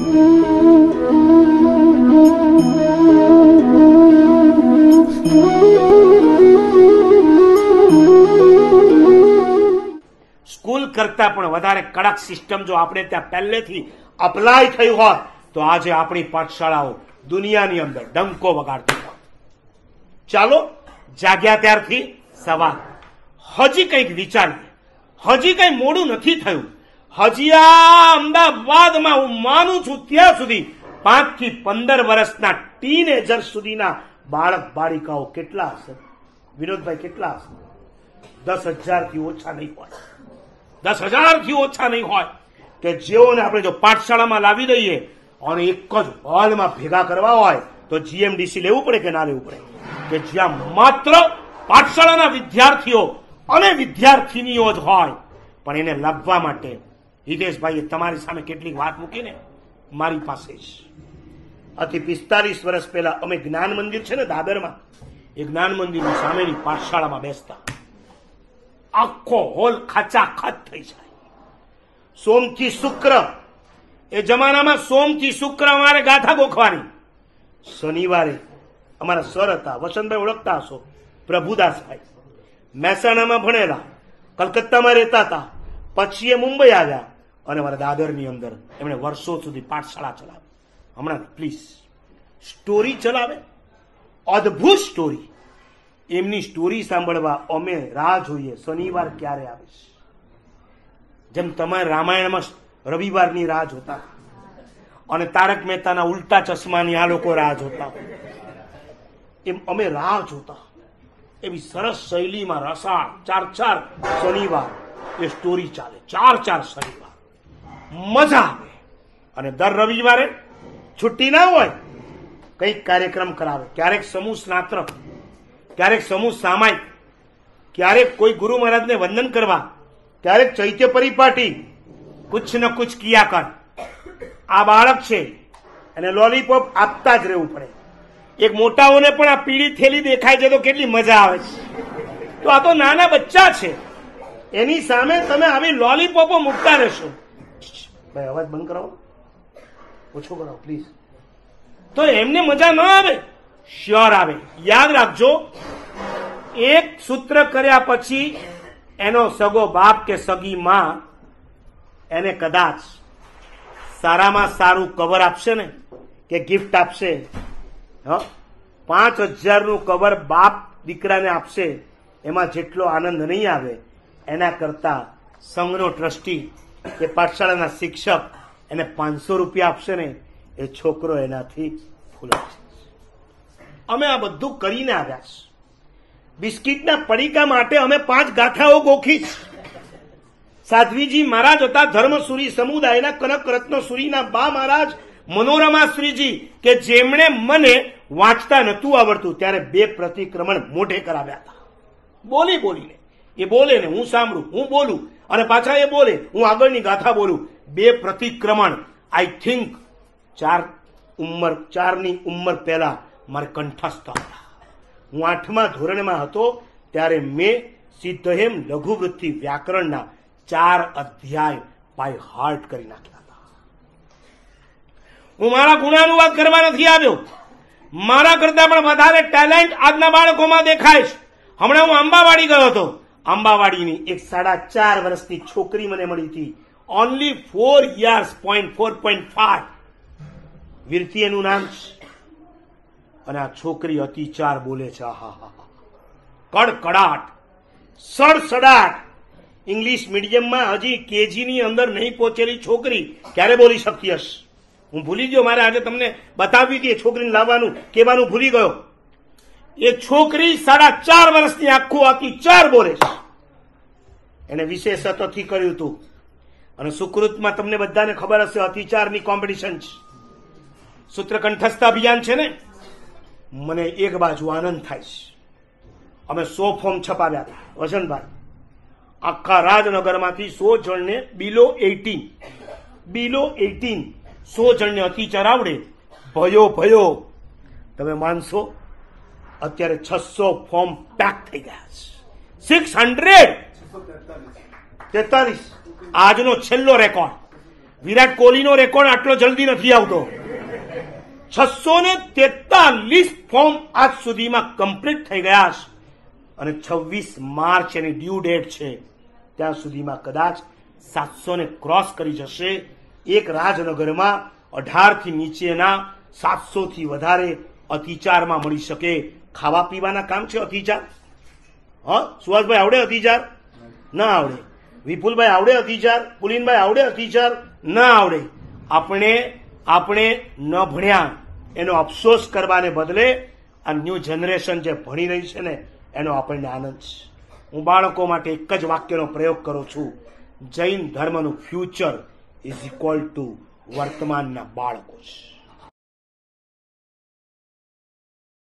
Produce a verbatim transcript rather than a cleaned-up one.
School કરતા પણ વધારે કડક સિસ્ટમ જો આપણે ત્યાં પહેલેથી અપ્લાય થયું હોત તો આજે આપણી પાઠશાળાઓ દુનિયાની અંદર ડંકો વગાડતી હોત. ચાલો જાગ્યા ત્યારથી સવાર હજી કંઈક વિચારીએ. હજી કંઈ મોડું નથી થયું. હજી આ અમદાવાદમાં હું માનું છું ત્યાં સુધી પાંચ થી પંદર વર્ષના ટીનેજર સુધીના બાળક બાળિકાઓ કેટલા હશે વિનોદભાઈ? કેટલા હશે? દસ હજાર થી ઓછા નહીં હોય. દસ હજાર થી ઓછા નહીં હોય કે જેઓને આપણે જો પાઠશાળામાં લાવી દઈએ અને એક જ હોલમાં ભેગા કરવા હોય તો જીએમડીસી લેવું પડે કે ના લેવું પડે? કે જ્યાં માત્ર પાઠશાળાના વિદ્યાર્થીઓ અને વિદ્યાર્થીનીઓ જ હોય. પણ એને લાવવા માટે હિતેશભાઈએ તમારી સામે કેટલીક વાત મૂકીને મારી પાસે જ અતિ પિસ્તાલીસ વર્ષ પહેલા અમે જ્ઞાન મંદિર છે ને દાદરમાં, એ જ્ઞાન મંદિરની સામેની પાઠશાળામાં બેસતા. આખો હોલ ખાચાખાચ થઈ જાય. સોમથી શુક્ર, એ જમાનામાં સોમથી શુક્ર અમારે ગાથા ગોખવાની. શનિવારે અમારા સર હતા, વસંતભાઈ ઓળખતા હશો, પ્રભુદાસભાઈ, મહેસાણામાં ભણેલા, કલકત્તામાં રહેતા હતા, પછી એ મુંબઈ આવ્યા અને અમારા દાદરની અંદર એમણે વર્ષો સુધી પાઠશાળા ચલાવી. હમણાં પ્લીઝ સ્ટોરી ચલાવે, અદ્ભુત સ્ટોરી. એમની સ્ટોરી સાંભળવા અમે રાહ જોઈએ શનિવાર ક્યારે આવે છે. જેમ તમારે રામાયણમાં રવિવારની રાહ જોતા અને તારક મહેતાના ઉલ્ટા ચશ્માની આ લોકો રાહ જોતા, એમ અમે રાહ જોતા. એવી સરસ શૈલીમાં રસાળ ચાર ચાર શનિવાર એ સ્ટોરી ચાલે. ચાર ચાર શનિવાર મજા આવે. અને દર રવિવારે છુટ્ટી ના હોય, કંઈક કાર્યક્રમ કરાવે. ક્યારેક સમૂહ સ્નાત્ર, ક્યારેક સમૂહ સામાયિક, ક્યારેક કોઈ ગુરુ મહારાજને વંદન કરવા, ક્યારેક ચૈત્ય પરિપાટી. કુછ ન કુછ કિયા કર. આ બાળક છે અને લોલીપોપ આપતા જ રહેવું પડે. એક મોટાઓને પણ આ પીળી થેલી દેખાય છે તો કેટલી મજા આવે છે. તો આ તો નાના બચ્ચા છે, એની સામે તમે આવી લોલીપોપો મૂકતા રહેશો. ભાઈ અવાજ બંધ કરાવો, ઓછો કરાવો પ્લીઝ. તો એમને મજા ન આવે? શ્યોર આવે. યાદ રાખજો, એક સૂત્ર કર્યા પછી એનો સગો બાપ કે સગી માં એને કદાચ સારામાં સારું કવર આપશે ને કે ગિફ્ટ આપશે, પાંચ હજારનું કવર બાપ દીકરાને આપશે, એમાં જેટલો આનંદ નહીં આવે એના કરતા સંઘનો ટ્રસ્ટી કે પાઠશાળાના શિક્ષક એને પાંચસો રૂપિયા આપશે ને એ છોકરો એનાથી ફૂલાશે. અમે આ બધું કરીને આવ્યા છે. બિસ્કિટના પડીકા માટે અમે પાંચ ગાથાઓ ગોખી છે. સાધ્વીજી મહારાજ હતા ધર્મસુરી સમુદાયના, કનક રત્નસુરીના બા મહારાજ મનોરમા શ્રીજી, કે જેમણે મને વાંચતા નતું આવડતું ત્યારે બે પ્રતિક્રમણ મોઢે કરાવ્યા હતા. બોલી બોલીને, એ બોલે ને હું સાંભળું, હું બોલું અને પાછા એ બોલે, હું આગળની ગાથા બોલું. બે પ્રતિક્રમણ આઈ થિંક ચાર ઉંમર ચારની ઉંમર પહેલા મારે કંઠસ્થ હતા. હું આઠમા ધોરણમાં હતો ત્યારે મેં સિદ્ધહેમ લઘુવૃત્તિ વ્યાકરણના ચાર અધ્યાય બાય હાર્ટ કરી નાખ્યા હતા. હું મારા ગુણાનુવાદ કરવા નથી આવ્યો. મારા કરતા પણ વધારે ટેલેન્ટ આજના બાળકોમાં દેખાય છે. હમણાં હું આંબાવાડી ગયો હતો. આંબાવાડીની એક સાડા ચાર વર્ષની છોકરી મને મળી હતી. Only four years point four point five Virti એનું નામ છે. અને આ છોકરી અતિચાર બોલે છે. કડકડાટ, સડસડાટ. ઇંગ્લિશ મીડિયમમાં હજી કેજીની અંદર નહીં પહોંચેલી છોકરી ક્યારે બોલી શકતી હશે? હું ભૂલી ગયો, મારે આજે તમને બતાવવી હતી. એ છોકરીને લાવવાનું કહેવાનું ભૂલી ગયો. એ છોકરી સાડા ચાર વર્ષની આખું અતિચાર બોલે છે. એને વિશેષ અતિથિ કર્યું હતું. અને સુકૃતમાં તમને બધાને ખબર હશે અતિચારની કોમ્પિટિશન છે. સૂત્ર કંઠસ્થ અભિયાન છે ને, મને એક બાજુ આનંદ થાય છે. અમે સો ફોર્મ છપાવ્યા હતા વસંતભાઈ. આખા રાજનગરમાંથી સો જણને બિલો એટીન બિલો એટીન સો જણને અતિચાર આવડે. ભયો ભયો તમે માનશો અત્યારે છસો ફોર્મ પેક થઈ ગયા છે. સિક્સ હંડ્રેડ તેતાલીસ આજનો છેલ્લો રેકોર્ડ. વિરાટ કોહલીનો રેકોર્ડ આટલો જલ્દી નથી આવતો. છસો ને તેતાલીસ ફોર્મ આજ સુધીમાં કમ્પ્લીટ થઈ ગયા છે અને છવ્વીસ માર્ચ એની ડ્યુ ડેટ છે. ત્યાં સુધીમાં કદાચ સાતસો ને ક્રોસ કરી જશે. એક રાજનગરમાં અઢાર થી નીચેના સાતસો થી વધારે અતિચારમાં મળી શકે. ખાવા પીવાના કામ છે અતિચાર? હા, સુભાષભાઈ આવડે અતિચાર? ના આવડે. વિપુલભાઈ આવડે અતિચાર? પુલિનભાઈ આવડે અતિચાર? ના આવડે. આપણે આપણે ન ભણ્યા એનો અફસોસ કરવાને બદલે આ ન્યૂ જનરેશન જે ભણી રહી છે ને એનો આપણને આનંદ છે. હું બાળકો માટે એક જ વાક્યનો પ્રયોગ કરું છું. જૈન ધર્મનું ફ્યુચર ઇઝ ઇક્વલ ટુ વર્તમાનના બાળકો છે.